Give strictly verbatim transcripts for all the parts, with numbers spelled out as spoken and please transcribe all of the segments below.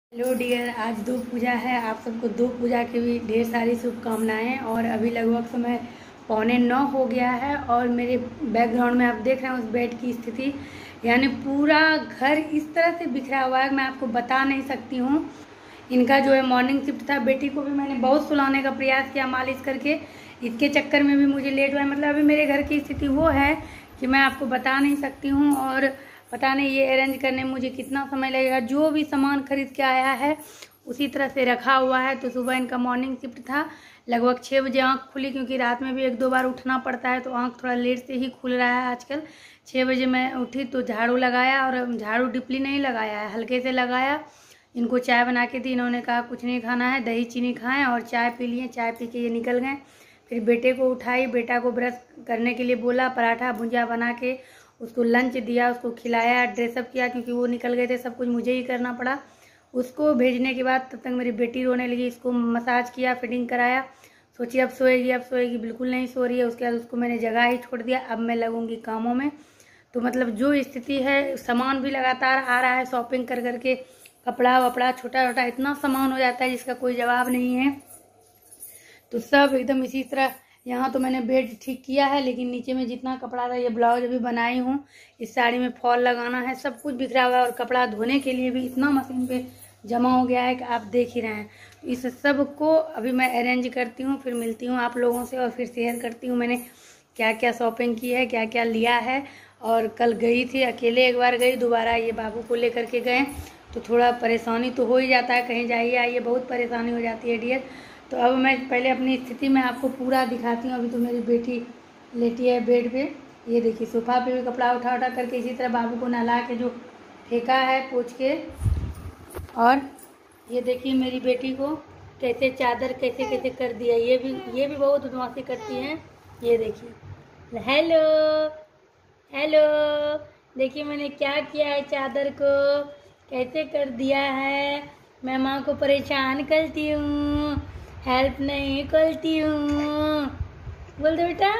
Hello dear, आज दो पूजा है। आप सबको दो पूजा की भी ढेर सारी शुभकामनाएं। और अभी लगभग समय पौने नौ हो गया है और मेरे बैकग्राउंड में आप देख रहे हैं उस बेड की स्थिति, यानी पूरा घर इस तरह से बिखरा हुआ है, मैं आपको बता नहीं सकती हूँ। इनका जो है मॉर्निंग शिफ्ट था, बेटी को भी मैंने बहुत सुलाने का प्रयास किया मालिश करके, इसके चक्कर में भी मुझे लेट हुआ है। मतलब अभी मेरे घर की स्थिति वो है कि मैं आपको बता नहीं सकती हूँ। और पता नहीं ये अरेंज करने में मुझे कितना समय लगेगा। जो भी सामान खरीद के आया है उसी तरह से रखा हुआ है। तो सुबह इनका मॉर्निंग शिफ्ट था, लगभग छः बजे आँख खुली, क्योंकि रात में भी एक दो बार उठना पड़ता है तो आँख थोड़ा लेट से ही खुल रहा है आजकल। छः बजे मैं उठी तो झाड़ू लगाया, और झाड़ू डिपली नहीं लगाया है, हल्के से लगाया। इनको चाय बना के दी, इन्होंने कहा कुछ नहीं खाना है, दही चीनी खाएँ, और चाय पी लिए। चाय पी के ये निकल गए। फिर बेटे को उठाई, बेटा को ब्रश करने के लिए बोला, पराठा भुंजिया बना के उसको लंच दिया, उसको खिलाया, ड्रेसअप किया, क्योंकि वो निकल गए थे, सब कुछ मुझे ही करना पड़ा। उसको भेजने के बाद तब तक मेरी बेटी रोने लगी, इसको मसाज किया, फिटिंग कराया। सोची अब सोएगी, अब सोएगी, बिल्कुल नहीं सो रही है। उसके बाद उसको मैंने जगह ही छोड़ दिया, अब मैं लगूंगी कामों में। तो मतलब जो स्थिति है, सामान भी लगातार आ रहा है शॉपिंग कर करके, कपड़ा वपड़ा छोटा छोटा इतना सामान हो जाता है जिसका कोई जवाब नहीं है। तो सब एकदम इसी तरह। यहाँ तो मैंने बेड ठीक किया है, लेकिन नीचे में जितना कपड़ा था, ये ब्लाउज अभी बनाई हूँ, इस साड़ी में फॉल लगाना है, सब कुछ बिखरा हुआ है। और कपड़ा धोने के लिए भी इतना मशीन पे जमा हो गया है कि आप देख ही रहे हैं। इस सब को अभी मैं अरेंज करती हूँ, फिर मिलती हूँ आप लोगों से और फिर शेयर करती हूँ मैंने क्या क्या शॉपिंग की है, क्या क्या लिया है। और कल गई थी अकेले, एक बार गई, दोबारा ये बाबू को लेकर के गए, तो थोड़ा परेशानी तो हो ही जाता है, कहीं जाइए आइए बहुत परेशानी हो जाती है डियर। तो अब मैं पहले अपनी स्थिति में आपको पूरा दिखाती हूँ। अभी तो मेरी बेटी लेटी है बेड पे, ये देखिए सोफा पे भी कपड़ा उठा उठा करके इसी तरह बाबू को नहला के जो फेंका है पोंछ के। और ये देखिए मेरी बेटी को कैसे चादर कैसे कैसे कर दिया, ये भी ये भी बहुत बदमाशी करती हैं। ये देखिए, हेलो हेलो, देखिए मैंने क्या किया है, चादर को कैसे कर दिया है। मैं माँ को परेशान करती हूँ, हेल्प नहीं करती हूँ, बोल दो बेटा।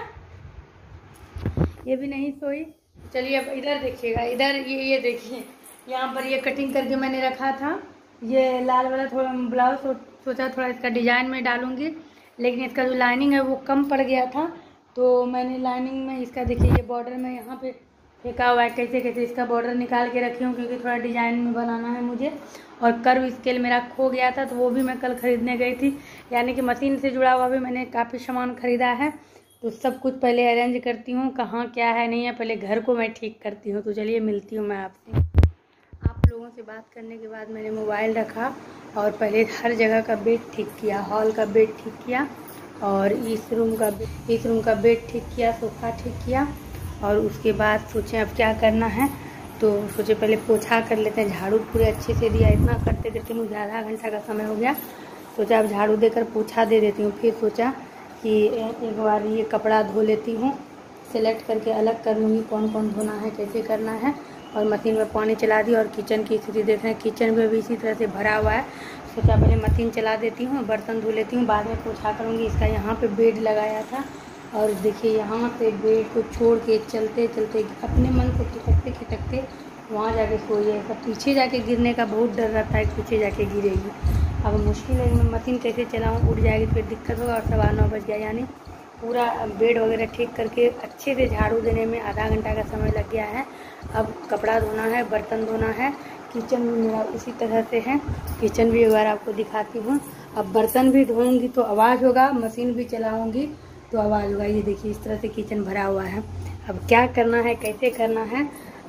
ये भी नहीं सोई। चलिए अब इधर देखिएगा, इधर ये ये देखिए, यहाँ पर ये कटिंग करके मैंने रखा था, ये लाल वाला थोड़ा ब्लाउज, सो, सोचा थोड़ा इसका डिजाइन में डालूंगी, लेकिन इसका जो लाइनिंग है वो कम पड़ गया था, तो मैंने लाइनिंग में इसका देखिए ये बॉर्डर में यहाँ पे फेंका हुआ है, कैसे कैसे इसका बॉर्डर निकाल के रखी हूँ, क्योंकि थोड़ा डिजाइन में बनाना है मुझे। और कर्व स्केल मेरा खो गया था, तो वो भी मैं कल खरीदने गई थी, यानी कि मशीन से जुड़ा हुआ भी मैंने काफ़ी सामान खरीदा है। तो सब कुछ पहले अरेंज करती हूँ, कहाँ क्या है नहीं है, पहले घर को मैं ठीक करती हूँ। तो चलिए मिलती हूँ मैं आपसे। आप लोगों से बात करने के बाद मैंने मोबाइल रखा और पहले हर जगह का बेड ठीक किया, हॉल का बेड ठीक किया, और इस रूम का इस रूम का बेड ठीक किया, सोफा ठीक किया। और उसके बाद सोचे अब क्या करना है, तो सोचे पहले पोछा कर लेते हैं। झाड़ू पूरे अच्छे से दिया, इतना करते करते मुझे आधा घंटा का समय हो गया। सोचा अब झाड़ू देकर पोछा दे देती हूँ। फिर सोचा कि एक बार ये कपड़ा धो लेती हूँ, सेलेक्ट करके अलग कर लूँगी कौन कौन धोना है, कैसे करना है। और मशीन में पानी चला दी, और किचन की स्थिति देख रहे हैं, किचन में भी इसी तरह से भरा हुआ है। सोचा पहले मशीन चला देती हूँ, बर्तन धो लेती हूँ, बाद में पोछा करूँगी। इसका यहाँ पे बेड लगाया था, और देखिए यहाँ से बेड को छोड़ के चलते चलते अपने मन को खिटकते खिटकते वहाँ जाके सोई है। सब पीछे जाके गिरने का बहुत डर रहता है, पीछे जाके गिरेगी। अब मुश्किल है, मैं मशीन कैसे चलाऊँ, उड़ जाएगी फिर दिक्कत होगा। और सवा नौ बज गया, यानी पूरा बेड वगैरह ठीक करके अच्छे से झाड़ू देने में आधा घंटा का समय लग गया है। अब कपड़ा धोना है, बर्तन धोना है, किचन भी मेरा उसी तरह से है, किचन भी एक बार आपको दिखाती हूँ। अब बर्तन भी धोऊंगी तो आवाज़ होगा, मशीन भी चलाऊंगी तो आवाज़ होगा। ये देखिए इस तरह से किचन भरा हुआ है। अब क्या करना है, कैसे करना है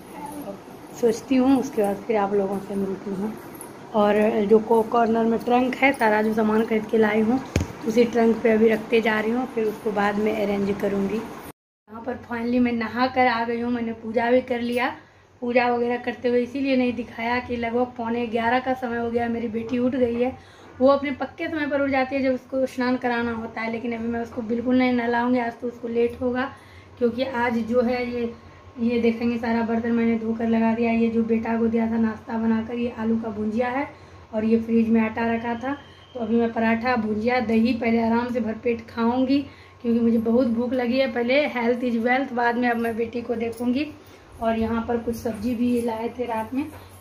सोचती हूँ, उसके बाद फिर आप लोगों से मिलती हूँ। और जो को कॉर्नर में ट्रंक है, सारा जो सामान खरीद के लाई हूँ उसी ट्रंक पे अभी रखते जा रही हूँ, फिर उसको बाद में अरेंज करूँगी। यहाँ पर फाइनली मैं नहा कर आ गई हूँ, मैंने पूजा भी कर लिया। पूजा वगैरह करते हुए इसीलिए नहीं दिखाया कि लगभग पौने ग्यारह का समय हो गया, मेरी बेटी उठ गई है। वो अपने पक्के समय पर उठ जाती है जब उसको स्नान कराना होता है, लेकिन अभी मैं उसको बिल्कुल नहीं नहलाऊंगी, आज तो उसको लेट होगा। क्योंकि आज जो है ये ये देखेंगे सारा बर्तन मैंने धोकर लगा दिया। ये जो बेटा को दिया था नाश्ता बनाकर, ये आलू का भुजिया है, और ये फ्रिज में आटा रखा था। तो अभी मैं पराठा भुजिया दही पहले आराम से भरपेट खाऊंगी, क्योंकि मुझे बहुत भूख लगी है। पहले हेल्थ इज वेल्थ, बाद में अब मैं बेटी को देखूंगी। और यहाँ पर कुछ सब्जी भी लाए थे रात में,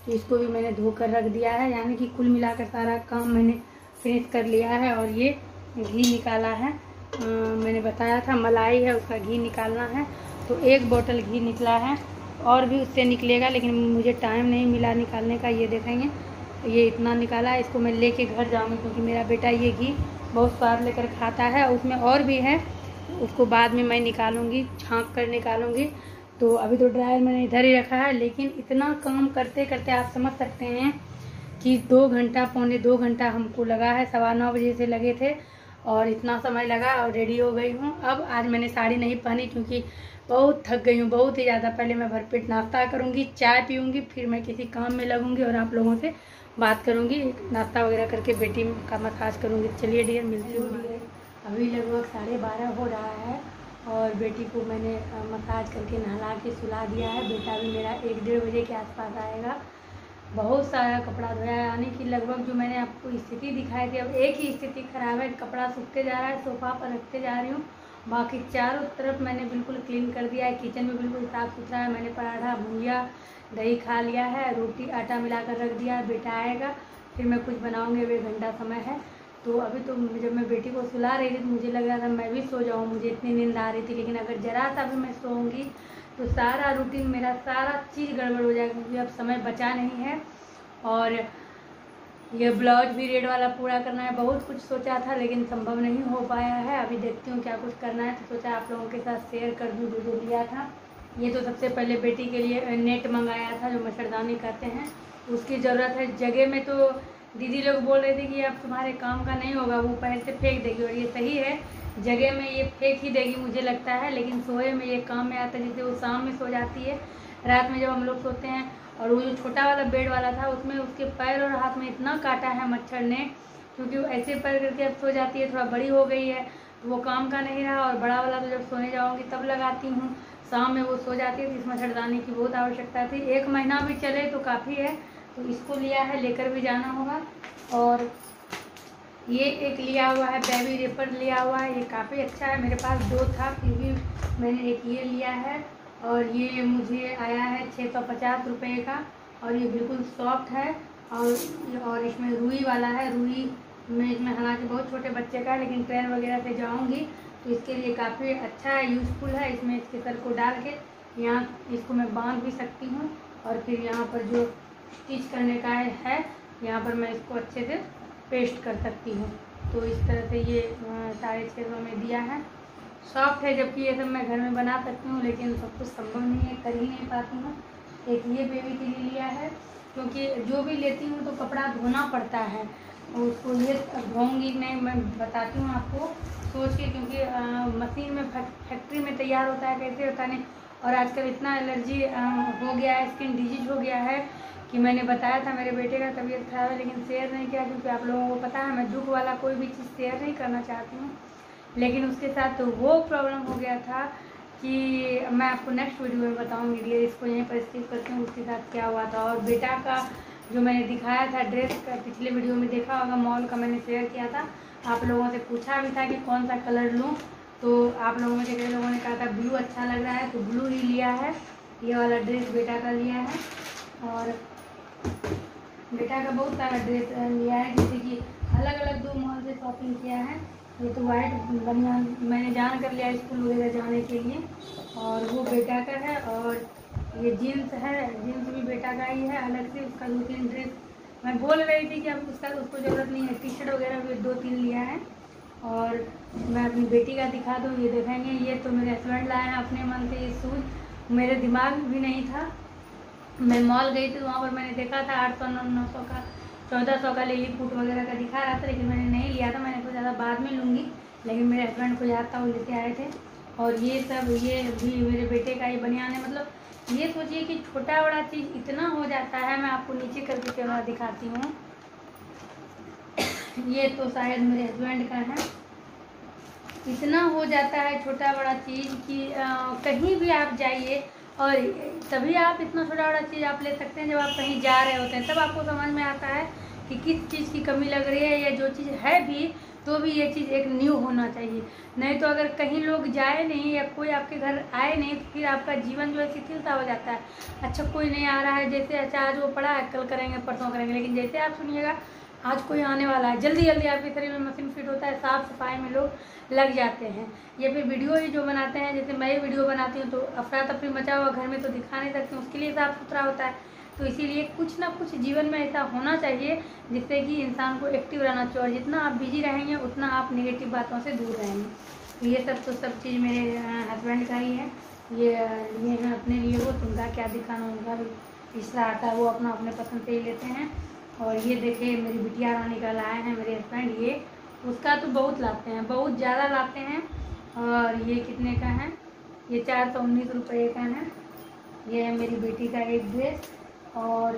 तो इसको भी मैंने धोकर रख दिया है, यानी कि कुल मिलाकर सारा काम मैंने फिनिश कर लिया है। और ये घी निकाला है, आ, मैंने बताया था मलाई है उसका घी निकालना है, तो एक बोतल घी निकला है, और भी उससे निकलेगा लेकिन मुझे टाइम नहीं मिला निकालने का। ये देखेंगे ये इतना निकाला है, इसको मैं लेके घर जाऊँगी क्योंकि मेरा बेटा ये घी बहुत स्वाद लेकर खाता है। उसमें और भी है, उसको बाद में मैं निकालूंगी, छाँक कर निकालूंगी। तो अभी तो ड्रायर मैंने इधर ही रखा है, लेकिन इतना काम करते करते आप समझ सकते हैं कि दो घंटा पौने दो घंटा हमको लगा है। सवा नौ बजे से लगे थे और इतना समय लगा और रेडी हो गई हूँ। अब आज मैंने साड़ी नहीं पहनी क्योंकि बहुत थक गई हूँ, बहुत ही ज़्यादा। पहले मैं भरपेट नाश्ता करूँगी, चाय पीऊँगी, फिर मैं किसी काम में लगूँगी और आप लोगों से बात करूँगी, नाश्ता वगैरह करके बेटी का मसाज करूँगी। चलिए डियर, मिलती हूँ। अभी लगभग साढ़े बारह हो रहा है और बेटी को मैंने मसाज करके नहला के सुला दिया है। बेटा भी मेरा एक डेढ़ बजे के आसपास आएगा। बहुत सारा कपड़ा धोया है, यानी कि लगभग जो मैंने आपको स्थिति दिखाई थी अब एक ही स्थिति खराब है। कपड़ा सूखते जा रहा है, सोफा पर रखते जा रही हूँ, बाकी चारों तरफ मैंने बिल्कुल क्लीन कर दिया है। किचन में बिल्कुल साफ़ सुथरा है। मैंने पराठा भुजिया दही खा लिया है, रोटी आटा मिलाकर रख दिया है। बेटा आएगा फिर मैं कुछ बनाऊँगी, अब एक घंटा समय है। तो अभी तो जब मैं बेटी को सुला रही थी तो मुझे लग रहा था मैं भी सो जाऊँ, मुझे इतनी नींद आ रही थी, लेकिन अगर ज़रा सा भी मैं सोऊंगी तो सारा रूटीन मेरा सारा चीज़ गड़बड़ हो जाएगा क्योंकि अब समय बचा नहीं है। और ये ब्लाउज भी रेड वाला पूरा करना है, बहुत कुछ सोचा था लेकिन संभव नहीं हो पाया है। अभी देखती हूँ क्या कुछ करना है, तो सोचा आप लोगों के साथ शेयर कर दूँ जो जो लिया था। ये तो सबसे पहले बेटी के लिए नेट मंगाया था जो मच्छरदानी कहते हैं, उसकी ज़रूरत है। जगह में तो दीदी लोग बोल रहे थे कि अब तुम्हारे काम का नहीं होगा, वो पैर से फेंक देगी, और ये सही है, जगह में ये फेंक ही देगी मुझे लगता है, लेकिन सोए में ये काम में आता है। जैसे वो शाम में सो जाती है, रात में जब हम लोग सोते हैं, और वो जो छोटा वाला बेड वाला था उसमें उसके पैर और हाथ में इतना काटा है मच्छर ने, क्योंकि वो ऐसे पैर करके अब सो जाती है, थोड़ा बड़ी हो गई है तो वो काम का नहीं रहा। और बड़ा वाला तो जब सोने जाऊँगी तब लगाती हूँ, शाम में वो सो जाती है, तो इस मच्छरदानी की बहुत आवश्यकता थी। एक महीना भी चले तो काफ़ी है, तो इसको लिया है, लेकर भी जाना होगा। और ये एक लिया हुआ है बेबी रेपर लिया हुआ है, ये काफ़ी अच्छा है। मेरे पास दो था फिर भी मैंने एक ये लिया है, और ये मुझे आया है छः सौ पचास रुपये का, और ये बिल्कुल सॉफ्ट है। और और इसमें रुई वाला है, रुई में इसमें हालांकि बहुत छोटे बच्चे का है, लेकिन ट्रेन वगैरह से जाऊँगी तो इसके लिए काफ़ी अच्छा है, यूज़फुल है। इसमें इसके सर को डाल के यहाँ इसको मैं बांध भी सकती हूँ, और फिर यहाँ पर जो स्टिच करने का है यहाँ पर मैं इसको अच्छे से पेस्ट कर सकती हूँ। तो इस तरह से ये साढ़े छः सौ में दिया है, सॉफ्ट है, जबकि ये सब मैं घर में बना सकती हूँ लेकिन सब कुछ संभव नहीं है, कर ही नहीं पाती हूँ। एक ये बेबी के लिए लिया है, क्योंकि जो भी लेती हूँ तो कपड़ा धोना पड़ता है, और उसको ये धोऊँगी नहीं, मैं बताती हूँ आपको सोच के, क्योंकि आ, मशीन में फैक्ट्री में तैयार होता है, कैसे होता नहीं। और आजकल इतना एलर्जी हो गया है, स्किन डिजीज हो गया है कि मैंने बताया था मेरे बेटे का तबीयत खराब है, लेकिन शेयर नहीं किया क्योंकि आप लोगों को पता है मैं दुख वाला कोई भी चीज़ शेयर नहीं करना चाहती हूँ। लेकिन उसके साथ तो वो प्रॉब्लम हो गया था कि मैं आपको नेक्स्ट वीडियो में बताऊँगी। डियर, इसको यहीं पर स्किप करती हूँ, उसके साथ क्या हुआ था। और बेटा का जो मैंने दिखाया था ड्रेस का, पिछले वीडियो में देखा होगा, मॉल का मैंने शेयर किया था, आप लोगों से पूछा भी था कि कौन सा कलर लूँ, तो आप लोगों में से कई लोगों ने कहा था ब्लू अच्छा लग रहा है, तो ब्लू ही लिया है। ये वाला ड्रेस बेटा का लिया है, और बेटा का बहुत सारा ड्रेस लिया है, जैसे कि अलग अलग दो मॉल से शॉपिंग किया है। ये तो वाइट बढ़िया मैंने जान कर लिया स्कूल वगैरह जाने के लिए, और वो बेटा का है। और ये जीन्स है, जीन्स भी बेटा का ही है, अलग से उसका दो तीन ड्रेस मैं बोल रही थी कि अब उसका उसको ज़रूरत नहीं है, टी शर्ट वगैरह भी दो तीन लिया है। और मैं अपनी बेटी का दिखा दूँ, ये देखेंगे, ये तो मेरे हस्बैंड लाए हैं अपने मन से ये शूज़, मेरे दिमाग में भी नहीं था। मैं मॉल गई थी, वहाँ पर मैंने देखा था आठ सौ नौ नौ सौ का, चौदह सौ का लिली फूट वगैरह का दिखा रहा था, लेकिन मैंने नहीं लिया था, मैंने तो ज़्यादा बाद में लूँगी, लेकिन मेरे हस्बैंड को याद था, वो लेके आए थे। और ये सब ये भी मेरे बेटे का ही बनियान है। मतलब ये सोचिए कि छोटा बड़ा चीज़ इतना हो जाता है। मैं आपको नीचे करके कैमरा दिखाती हूँ, ये तो शायद मेरे हस्बैंड का है। इतना हो जाता है छोटा बड़ा चीज़ कि आ, कहीं भी आप जाइए, और तभी आप इतना छोटा बड़ा चीज़ आप ले सकते हैं जब आप कहीं जा रहे होते हैं, तब आपको समझ में आता है कि किस चीज़ की कमी लग रही है, या जो चीज़ है भी तो भी ये चीज़ एक न्यू होना चाहिए। नहीं तो अगर कहीं लोग जाए नहीं या कोई आपके घर आए नहीं तो फिर आपका जीवन जो है शिथिलता हो जाता है। अच्छा कोई नहीं आ रहा है, जैसे अच्छा आज वो पड़ा है कल करेंगे परसों करेंगे, लेकिन जैसे आप सुनिएगा आज कोई आने वाला है, जल्दी जल्दी आपके शरीर में मशीन फिट होता है, साफ सफाई में लोग लग जाते हैं। ये फिर वीडियो ही जो बनाते हैं, जैसे मैं वीडियो बनाती हूँ तो अफरा तफरी मचा हुआ घर में तो दिखा नहीं सकती हूँ, उसके लिए साफ सुथरा होता है। तो इसीलिए कुछ ना कुछ जीवन में ऐसा होना चाहिए जिससे कि इंसान को एक्टिव रहना चाहिए, और जितना आप बिजी रहेंगे उतना आप नेगेटिव बातों से दूर रहेंगे। तो ये सब तो सब चीज़ मेरे हस्बैंड का ही है, ये लिए हैं अपने लिए, वो उनका क्या दिखाना, उनका भी तीसरा आता है वो अपना अपने पसंद से ही लेते हैं। और ये देखिए मेरी बिटिया रानी का लाए हैं मेरे हस्बैंड, ये उसका तो बहुत लाते हैं, बहुत ज़्यादा लाते हैं। और ये कितने का है, ये चार सौ उन्नीस रुपये का है। ये है मेरी बेटी का एक ड्रेस, और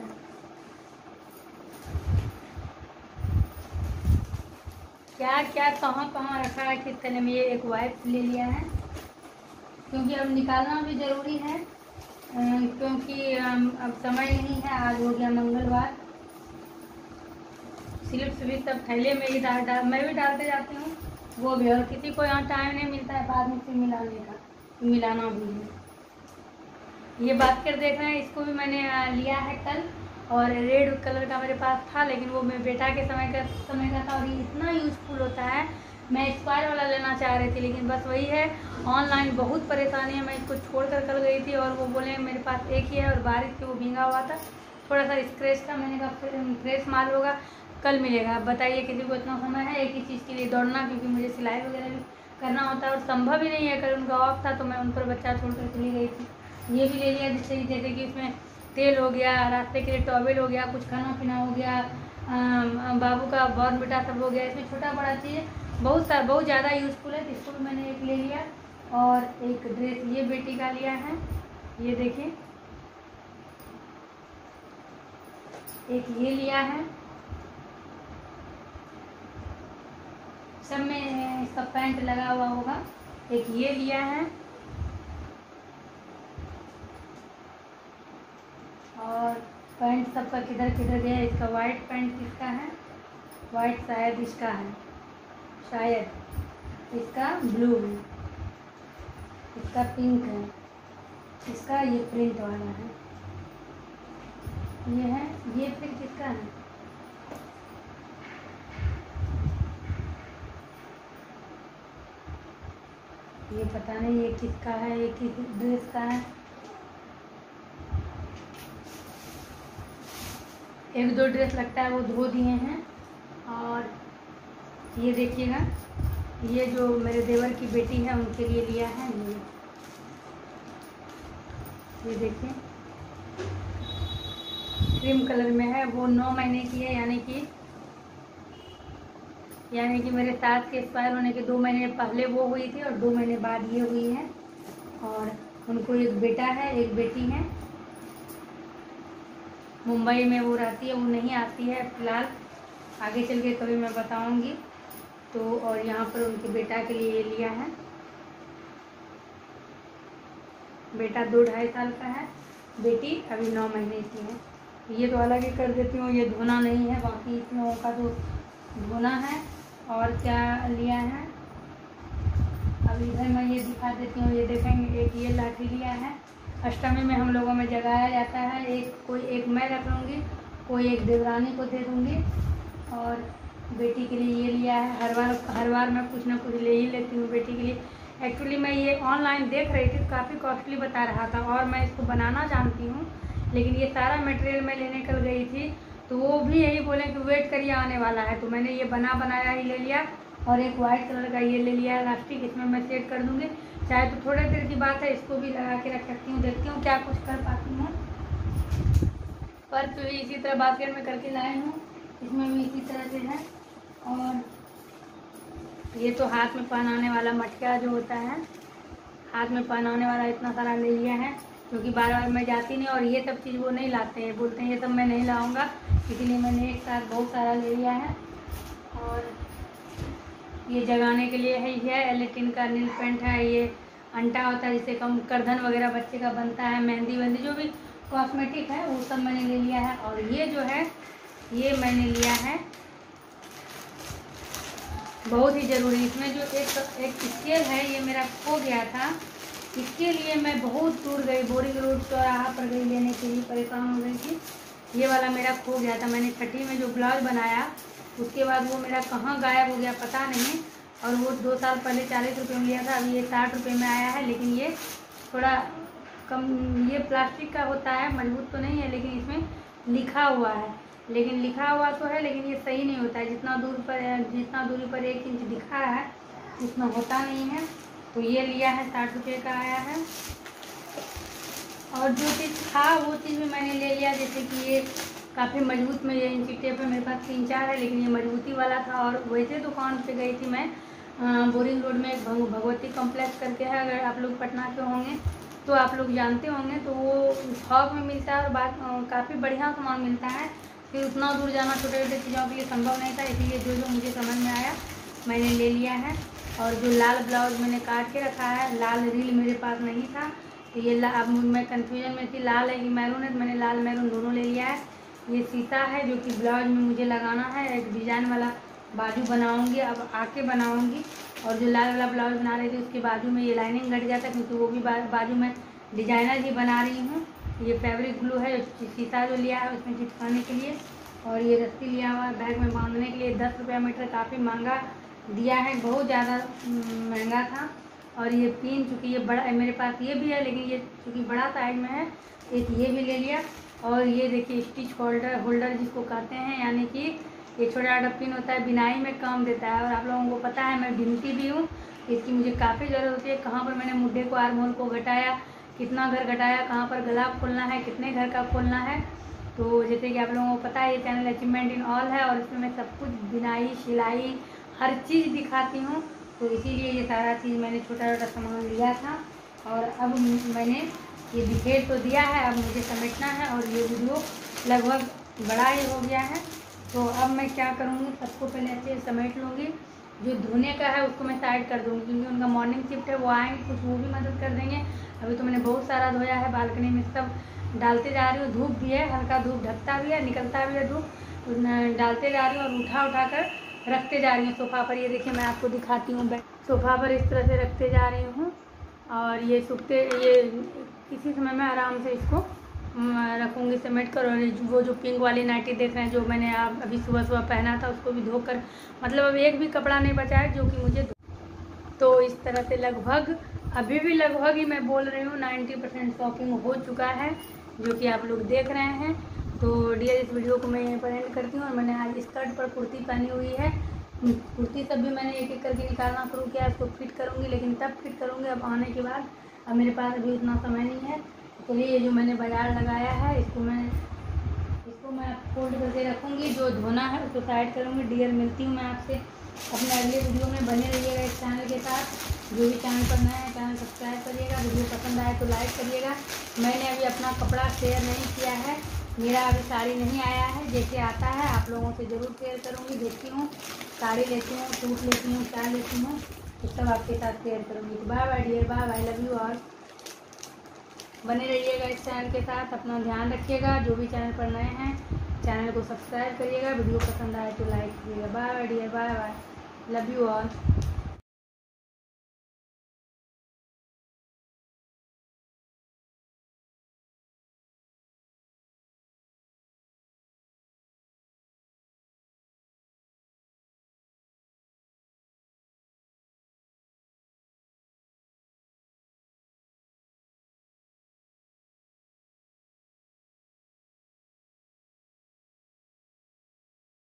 क्या क्या कहाँ कहाँ रखा है किस तरह में। ये एक वाइप ले लिया है क्योंकि अब निकालना भी ज़रूरी है, क्योंकि अब समय नहीं है, आज हो गया मंगलवार। स्लिप्स भी सब थैले में ही डाल डाल मैं भी डालते जाती हूँ, वो भी, और किसी को यहाँ टाइम नहीं मिलता है बाद में फिर मिलाने का, मिलाना भी है। ये बात कर देख रहे हैं, इसको भी मैंने लिया है कल, और रेड कलर का मेरे पास था लेकिन वो मेरे बेटा के समय का समय का था, और ये इतना यूज़फुल होता है। मैं स्क्वायर वाला लेना चाह रही थी लेकिन बस वही है, ऑनलाइन बहुत परेशानी है। मैं इसको छोड़ कर कल गई थी और वो बोले मेरे पास एक ही है, और बारिश से वो भींगा हुआ था, थोड़ा सा स्क्रैच था। मैंने कहा फ्रेश माल होगा कल मिलेगा। अब बताइए किसी को इतना समय है एक ही चीज़ के लिए दौड़ना, क्योंकि मुझे सिलाई वगैरह भी करना होता है और संभव ही नहीं है। कल उनका ऑफ था तो मैं उन पर बच्चा छोड़ कर चली गई थी। ये भी ले लिया, जिससे जैसे कि इसमें तेल हो गया, रास्ते के लिए टॉवेल हो गया, कुछ खाना पीना हो गया, बाबू का बॉर्नविटा सब हो गया। इसमें छोटा बड़ा चीज़ बहुत सारा बहुत ज़्यादा यूज़फुल है, तो इसको भी मैंने एक ले लिया। और एक ड्रेस ये बेटी का लिया है, ये देखिए, एक ये लिया है, सब में इसका पैंट लगा हुआ होगा। एक ये लिया है, और पैंट सबका किधर किधर गया। इसका वाइट पैंट किसका है, वाइट शायद इसका है, शायद इसका ब्लू है, इसका पिंक है, इसका ये प्रिंट वाला है, ये है, ये फिर किसका है, ये पता नहीं ये किसका है, ये किस ड्रेस का है। एक दो ड्रेस लगता है वो धो दिए हैं। और ये देखिएगा, ये जो मेरे देवर की बेटी है उनके लिए लिया है, ये ये देखिए क्रीम कलर में है, वो नौ महीने की है, यानी कि यानी कि मेरे सास के एक्सपायर होने के दो महीने पहले वो हुई थी और दो महीने बाद ये हुई है। और उनको एक बेटा है एक बेटी है, मुंबई में वो रहती है, वो नहीं आती है फिलहाल, आगे चल के कभी मैं बताऊंगी। तो और यहाँ पर उनके बेटा के लिए ये लिया है, बेटा दो ढाई साल का है, बेटी अभी नौ महीने की है। ये तो अलग ही कर देती हूँ, ये धोना नहीं है, बाकी इसमें का तो धोना है। और क्या लिया है, अब इधर मैं ये दिखा देती हूँ, ये देखेंगे, एक ये लाठी लिया है, अष्टमी में हम लोगों में जगाया जाता है। एक कोई एक मैं रख लूँगी, कोई एक देवरानी को दे दूँगी, और बेटी के लिए ये लिया है। हर बार हर बार मैं कुछ ना कुछ ले ही लेती हूँ बेटी के लिए। एक्चुअली मैं ये ऑनलाइन देख रही थी, काफ़ी कॉस्टली बता रहा था, और मैं इसको बनाना जानती हूँ, लेकिन ये सारा मटेरियल मैं लेने कल गई थी तो वो भी यही बोले कि वेट करिए आने वाला है, तो मैंने ये बना बनाया ही ले लिया। और एक वाइट कलर का ये ले लिया है लास्टिक, इसमें मैं सेट कर दूँगी, चाहे तो थोड़ी देर की बात है, इसको भी लगा के रख सकती हूँ, देखती हूँ क्या कुछ कर पाती हूँ। पर तो इसी तरह बास्केट में करके लाई हूँ, इसमें भी इसी तरह से है। और ये तो हाथ में पहनाने वाला मटका जो होता है, हाथ में पहनाने वाला इतना सारा ले लिया है, क्योंकि बार बार मैं जाती नहीं, और ये सब चीज़ वो नहीं लाते हैं, बोलते हैं ये सब मैं नहीं लाऊंगा, इसीलिए मैंने एक साथ बहुत सारा ले लिया है। और ये जगाने के लिए है, ये एलेटिन का नील पेंट है, ये अंटा होता है जिससे कम करधन वगैरह बच्चे का बनता है, मेहंदी वेहंदी जो भी कॉस्मेटिक है वो सब मैंने ले लिया है। और ये जो है ये मैंने लिया है, बहुत ही ज़रूरी। इसमें जो एक एक स्केल है ये मेरा खो गया था, इसके लिए मैं बहुत दूर गई, बोरिंग रोड चौराहा पर गई लेने के लिए, परेशान हो गई थी। ये वाला मेरा खो गया था। मैंने छठी में जो ब्लाउज बनाया उसके बाद वो मेरा कहाँ गायब हो गया पता नहीं। और वो दो साल पहले चालीस रुपये में लिया था, अभी ये साठ रुपये में आया है। लेकिन ये थोड़ा कम, ये प्लास्टिक का होता है, मजबूत तो नहीं है, लेकिन इसमें लिखा हुआ है। लेकिन लिखा हुआ तो है, लेकिन ये सही नहीं होता है। जितना दूर पर जितना दूरी पर एक इंच दिखा है उतना होता नहीं है। तो ये लिया है, साठ रुपये का आया है। और जो चीज़ था वो चीज़ भी मैंने ले लिया, जैसे कि ये काफ़ी मजबूत में ये इंची टेप है, मेरे पास तीन चार है, लेकिन ये मजबूती वाला था। और वैसे दुकान पे गई थी मैं, बोरिंग रोड में एक भगवती कॉम्प्लेक्स करके है, अगर आप लोग पटना के होंगे तो आप लोग जानते होंगे। तो वो थोक में मिलता है और बात काफ़ी बढ़िया सामान मिलता है। फिर उतना दूर जाना छोटे छोटे चीज़ों के लिए संभव नहीं था, इसीलिए जो जो मुझे समझ में आया मैंने ले लिया है। और जो लाल ब्लाउज मैंने काट के रखा है, लाल रील मेरे पास नहीं था, तो ये अब मैं कंफ्यूजन में थी लाल है कि मैरून है, तो मैंने लाल मैरून दोनों ले लिया है। ये सीता है जो कि ब्लाउज में मुझे लगाना है, एक डिजाइन वाला बाजू बनाऊंगी, अब आके बनाऊंगी। और जो लाल वाला ब्लाउज बना रही थी उसके बाजू में ये लाइनिंग घट गया था, क्योंकि वो भी बाजू में डिजाइनर ही बना रही हूँ। ये फैब्रिक ग्लू है, सीता जो लिया है उसमें चिपकाने के लिए। और ये रस्सी लिया हुआ है बैग में बांधने के लिए, दस रुपया मीटर, काफ़ी महंगा दिया है, बहुत ज़्यादा महंगा था। और ये पिन, चूँकि ये बड़ा है मेरे पास, ये भी है, लेकिन ये चूँकि बड़ा साइज में है, एक ये भी ले लिया। और ये देखिए स्टिच होल्डर होल्डर जिसको कहते हैं, यानी कि ये छोटा छोटा पिन होता है, बिनाई में काम देता है। और आप लोगों को पता है मैं बिनती भी हूँ, इसकी मुझे काफ़ी ज़रूरत होती है। कहाँ पर मैंने मुड्ढे को, आर्म होल को घटाया, कितना घर घटाया, कहाँ पर गला खोलना है, कितने घर का खोलना है। तो जैसे कि आप लोगों को पता है ये चैनल अचीवमेंट इन ऑल है, और इसमें मैं सब कुछ बिनाई, सिलाई, हर चीज़ दिखाती हूँ। तो इसीलिए ये सारा चीज़ मैंने छोटा छोटा सामान लिया था। और अब मैंने ये बिखेर तो दिया है, अब मुझे समेटना है। और ये वीडियो लगभग बड़ा ही हो गया है, तो अब मैं क्या करूँगी, सबको पहले ऐसे समेट लूँगी। जो धोने का है उसको मैं साइड कर दूँगी, क्योंकि उनका मॉर्निंग शिफ्ट है, वो आएंगे, कुछ वो भी मदद कर देंगे। अभी तो मैंने बहुत सारा धोया है, बालकनी में सब डालते जा रही हूँ। धूप भी है, हल्का धूप ढकता भी है, निकलता भी है धूप, डालते जा रही हूँ और उठा उठा कर रखते जा रही हूँ सोफ़ा पर। ये देखिए मैं आपको दिखाती हूँ, सोफ़ा पर इस तरह से रखते जा रही हूँ। और ये सूखते, ये किसी समय में आराम से इसको रखूँगी समेट कर। और वो जो पिंक वाली नाइटी देख रहे हैं, जो मैंने आप अभी सुबह सुबह पहना था, उसको भी धोकर, मतलब अब एक भी कपड़ा नहीं बचा है जो कि मुझे। तो इस तरह से लगभग, अभी भी लगभग ही मैं बोल रही हूँ, नाइन्टी परसेंट शॉपिंग हो चुका है, जो कि आप लोग देख रहे हैं। तो डियर, इस वीडियो को मैं यहीं पर एंड करती हूँ। और मैंने आज स्कर्ट पर कुर्ती पहनी हुई है, कुर्ती सब भी मैंने एक एक करके निकालना शुरू किया, इसको फिट करूँगी, लेकिन तब फिट करूँगी अब आने के बाद, अब मेरे पास अभी उतना समय नहीं है। तो ये जो मैंने बाजार लगाया है, इसको मैं इसको मैं फोल्ड करके रखूँगी, जो धोना है उसको साइड करूँगी। डियर, मिलती हूँ मैं आपसे अपने अगले वीडियो में, बने रहिएगा इस चैनल के साथ। जो भी चैनल पर नया है चैनल सब्सक्राइब करिएगा, वीडियो पसंद आए तो लाइक करिएगा। मैंने अभी अपना कपड़ा शेयर नहीं किया है, मेरा अभी साड़ी नहीं आया है, जैसे आता है आप लोगों से ज़रूर शेयर करूँगी। देखती हूँ, साड़ी लेती हूँ, सूट लेती हूँ, क्या लेती हूँ, तो सब आपके साथ शेयर करूँगी। तो bye bye dear, bye bye, love you. और बने रहिएगा इस चैनल के साथ, अपना ध्यान रखिएगा। जो भी चैनल पर नए हैं चैनल को सब्सक्राइब करिएगा, वीडियो पसंद आए तो लाइक करिएगा। Bye bye dear, bye bye, love you all.